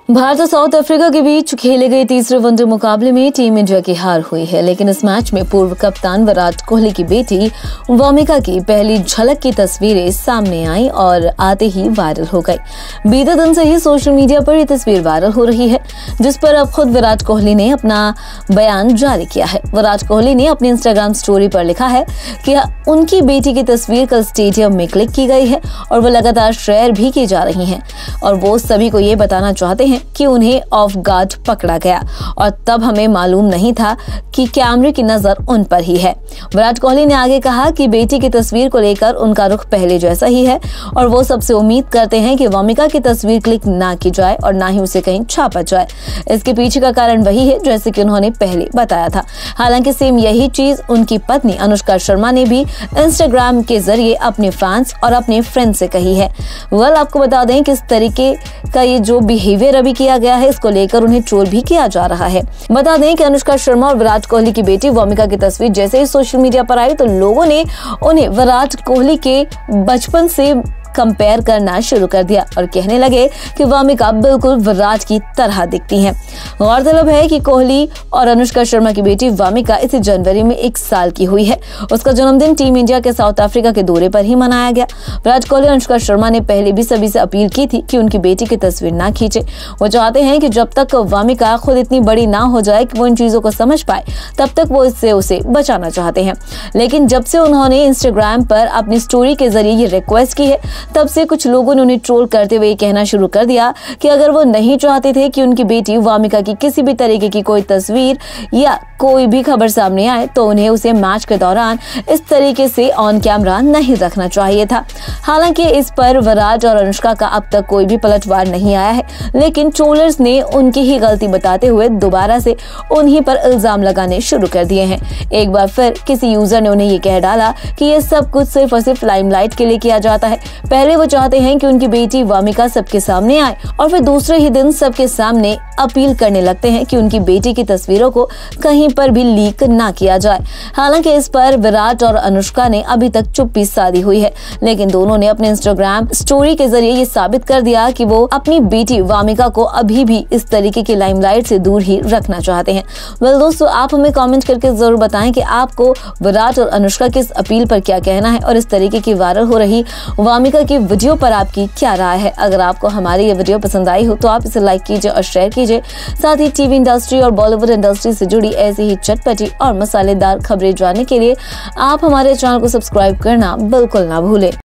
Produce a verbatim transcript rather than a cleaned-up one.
भारत और south Africa के बीच खेले गए तीसरे वनडे मुकाबले में टीम इंडिया की हार हुई है, लेकिन इस मैच में पूर्व कप्तान विराट कोहली की बेटी वामिका की पहली झलक की तस्वीरें सामने आई और आते ही वायरल हो गई। बीते दिन से ही सोशल मीडिया पर यह तस्वीर वायरल हो रही है, जिस पर अब खुद विराट कोहली ने अपना बयान जारी किया है। विराट कोहली ने अपनी इंस्टाग्राम स्टोरी पर लिखा है कि उनकी बेटी की तस्वीर कल स्टेडियम में क्लिक की गई है और वो लगातार शेयर भी की जा रही है और वो सभी को ये बताना चाहते हैं कि उन्हें ऑफ गार्ड पकड़ा गया और तब हमें मालूम नहीं था कि कैमरे की नजर उन पर ही है। विराट कोहली ने आगे कहा कि बेटी की तस्वीर को लेकर उनका रुख पहले जैसा ही है और वो सबसे उम्मीद करते हैं कि वामिका की तस्वीर क्लिक ना की जाए और ना ही उसे कहीं छापा जाए। इसके पीछे का कारण वही है जैसे कि उन्होंने पहले बताया था। हालांकि सेम यही चीज उनकी पत्नी अनुष्का शर्मा ने भी इंस्टाग्राम के जरिए अपने फैंस और अपने फ्रेंड से कही है। वेल आपको बता दें कि इस तरीके का ये जो बिहेवियर अभी किया गया है, इसको लेकर उन्हें ट्रोल भी किया जा रहा है। बता दें कि अनुष्का शर्मा और विराट कोहली की बेटी वामिका की तस्वीर जैसे ही सोशल मीडिया पर आई तो लोगों ने उन्हें विराट कोहली के बचपन से कंपेयर करना शुरू कर दिया और कहने लगे कि वामिका बिल्कुल विराट की तरह दिखती हैं। गौरतलब है कि कोहली और अनुष्का शर्मा की बेटी वामिका इसी जनवरी में एक साल की हुई है। उसका जन्मदिन टीम इंडिया के साउथ अफ्रीका के दौरे पर ही मनाया गया। विराट कोहली और अनुष्का शर्मा ने पहले भी सभी से अपील की थी कि उनकी बेटी की तस्वीर ना खींचे। वो चाहते हैं कि जब तक वामिका खुद इतनी बड़ी ना हो जाए कि वो इन चीजों को समझ पाए, तब तक वो इससे उसे बचाना चाहते हैं। लेकिन जब से उन्होंने इंस्टाग्राम पर अपनी स्टोरी के जरिए ये रिक्वेस्ट की है, तब से कुछ लोगों ने उन्हें ट्रोल करते हुए कहना शुरू कर दिया कि अगर वो नहीं चाहते थे कि उनकी बेटी वामिका की किसी भी तरीके की कोई तस्वीर या कोई भी खबर सामने आए तो उन्हें उसे मैच के दौरान इस तरीके से ऑन कैमरा नहीं रखना चाहिए था। हालांकि इस पर विराट और अनुष्का का अब तक कोई भी पलटवार नहीं आया है, लेकिन ट्रोलर्स ने उनकी ही गलती बताते हुए दोबारा से उन्हीं पर इल्जाम लगाने शुरू कर दिए हैं। एक बार फिर किसी यूजर ने उन्हें ये कह डाला कि ये सब कुछ सिर्फ और सिर्फ लाइमलाइट के लिए किया जाता है। पहले वो चाहते हैं कि उनकी बेटी वामिका सबके सामने आए और फिर दूसरे ही दिन सबके सामने अपील करने लगते हैं कि उनकी बेटी की तस्वीरों को कहीं पर भी लीक ना किया जाए। हालांकि इस पर विराट और अनुष्का ने अभी तक चुप्पी साधी हुई है, लेकिन दोनों ने अपने इंस्टाग्राम स्टोरी के जरिए ये साबित कर दिया कि वो अपनी बेटी वामिका को अभी भी इस तरीके की लाइमलाइट से दूर ही रखना चाहते हैं। वेल दोस्तों, आप हमें कमेंट करके जरूर बताएं कि आपको विराट और अनुष्का की इस अपील पर क्या कहना है और इस तरीके की वायरल हो रही वामिका की वीडियो पर आपकी क्या राय है। अगर आपको हमारी ये वीडियो पसंद आई हो तो आप इसे लाइक कीजिए और शेयर कीजिए। साथ ही टीवी इंडस्ट्री और बॉलीवुड इंडस्ट्री से जुड़ी ऐसी ही चटपटी और मसालेदार खबरें जानने के लिए आप हमारे चैनल को सब्सक्राइब करना बिल्कुल ना भूलें।